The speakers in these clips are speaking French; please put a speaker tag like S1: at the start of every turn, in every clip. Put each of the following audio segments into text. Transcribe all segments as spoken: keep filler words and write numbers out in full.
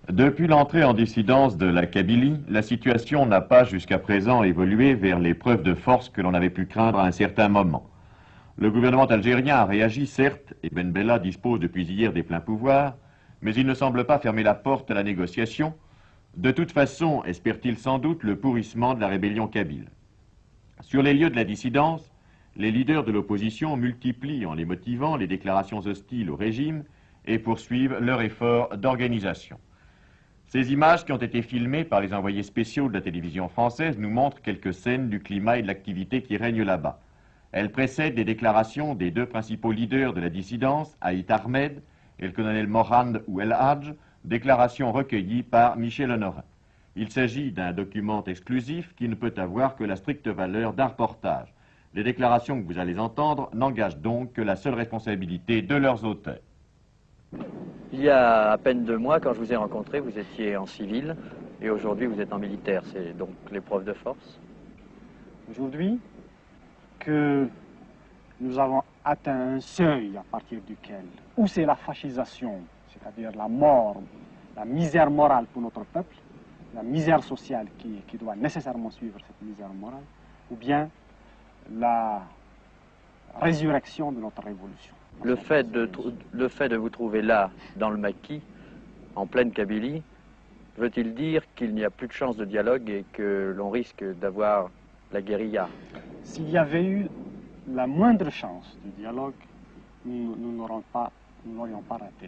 S1: Depuis l'entrée en dissidence de la Kabylie, la situation n'a pas jusqu'à présent évolué vers les preuves de force que l'on avait pu craindre à un certain moment. Le gouvernement algérien a réagi, certes, et Ben Bella dispose depuis hier des pleins pouvoirs, mais il ne semble pas fermer la porte à la négociation. De toute façon, espère-t-il sans doute le pourrissement de la rébellion kabyle. Sur les lieux de la dissidence, les leaders de l'opposition multiplient, en les motivant, les déclarations hostiles au régime et poursuivent leur effort d'organisation. Ces images qui ont été filmées par les envoyés spéciaux de la télévision française nous montrent quelques scènes du climat et de l'activité qui règnent là-bas. Elles précèdent les déclarations des deux principaux leaders de la dissidence, Haït Ahmed et le colonel Morand ou El Hadj, déclarations recueillies par Michel Honorin. Il s'agit d'un document exclusif qui ne peut avoir que la stricte valeur d'un reportage. Les déclarations que vous allez entendre n'engagent donc que la seule responsabilité de leurs auteurs.
S2: Il y a à peine deux mois, quand je vous ai rencontré, vous étiez en civil et aujourd'hui vous êtes en militaire. C'est donc l'épreuve de force.
S3: Aujourd'hui, que nous avons atteint un seuil à partir duquel, où c'est la fascisation, c'est-à-dire la mort, la misère morale pour notre peuple, la misère sociale qui, qui doit nécessairement suivre cette misère morale, ou bien la résurrection de notre révolution.
S2: Le fait de, le fait de vous trouver là, dans le maquis, en pleine Kabylie, veut-il dire qu'il n'y a plus de chance de dialogue et que l'on risque d'avoir la guérilla?
S3: S'il y avait eu la moindre chance de dialogue, nous, nous n'aurions pas, nous n'aurions pas raté.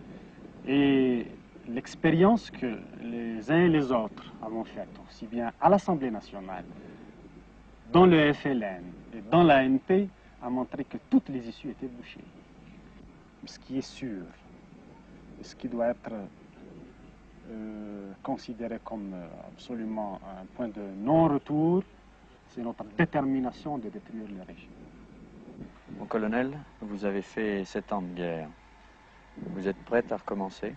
S3: Et l'expérience que les uns et les autres avons faite, aussi bien à l'Assemblée nationale, dans le F L N et dans l'A N P, a montré que toutes les issues étaient bouchées. Ce qui est sûr, ce qui doit être euh, considéré comme absolument un point de non-retour, c'est notre détermination de détruire le régime.
S2: Mon colonel, vous avez fait sept ans de guerre. Vous êtes prêt à recommencer?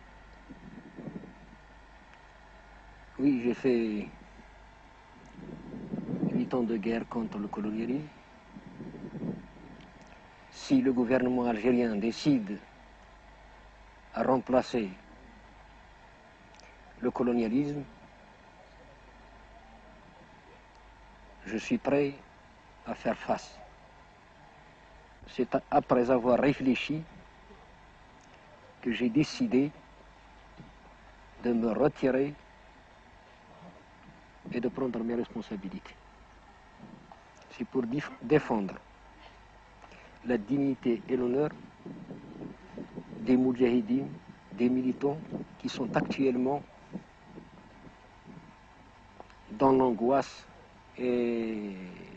S4: Oui, j'ai fait huit ans de guerre contre le colonialisme. Si le gouvernement algérien décide à remplacer le colonialisme, je suis prêt à faire face. C'est après avoir réfléchi que j'ai décidé de me retirer et de prendre mes responsabilités. C'est pour défendre la dignité et l'honneur des moudjahidines, des militants qui sont actuellement dans l'angoisse et,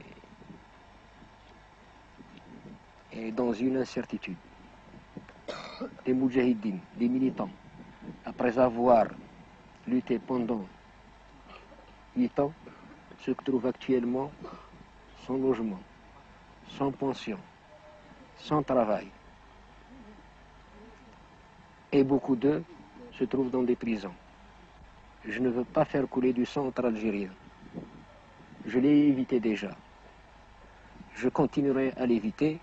S4: et dans une incertitude. Des moudjahidines, des militants, après avoir lutté pendant huit ans, se trouvent actuellement sans logement, sans pension, sans travail. Et beaucoup d'eux se trouvent dans des prisons. Je ne veux pas faire couler du sang entre Algériens. Je l'ai évité déjà. Je continuerai à l'éviter.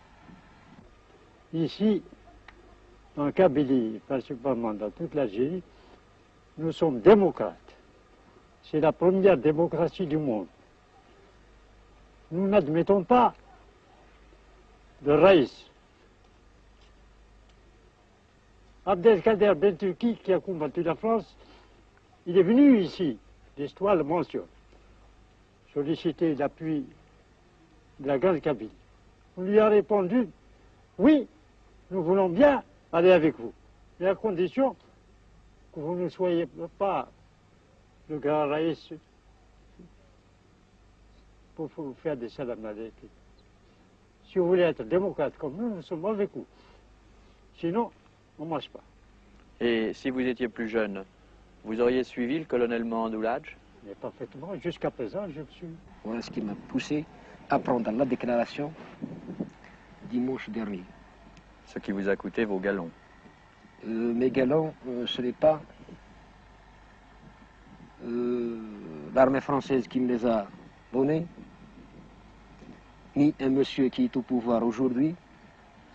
S5: Ici, en Kabylie, principalement dans toute l'Algérie, nous sommes démocrates. C'est la première démocratie du monde. Nous n'admettons pas de raïs. Abdelkader Ben Turki, qui a combattu la France, il est venu ici, l'histoire le mentionne, solliciter l'appui de la Grande Kabylie. On lui a répondu, oui, nous voulons bien aller avec vous, mais à condition que vous ne soyez pas le grand raïs pour vous faire des salam alaykoum. Si vous voulez être démocrate comme nous, nous sommes avec vous. Sinon, on ne marche pas.
S2: Et si vous étiez plus jeune, vous auriez suivi le colonel Mandoulaj?
S5: Mais parfaitement, jusqu'à présent, je suis.
S4: Voilà ce qui m'a poussé à prendre la déclaration dimanche dernier.
S2: Ce qui vous a coûté vos galons.
S4: Euh, mes galons, euh, ce n'est pas euh, l'armée française qui me les a donnés, ni un monsieur qui est au pouvoir aujourd'hui.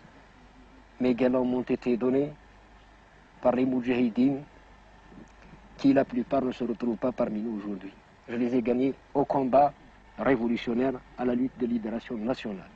S4: Mes galons m'ont été donnés par les moudjahidines qui la plupart ne se retrouvent pas parmi nous aujourd'hui. Je les ai gagnés au combat révolutionnaire, à la lutte de libération nationale.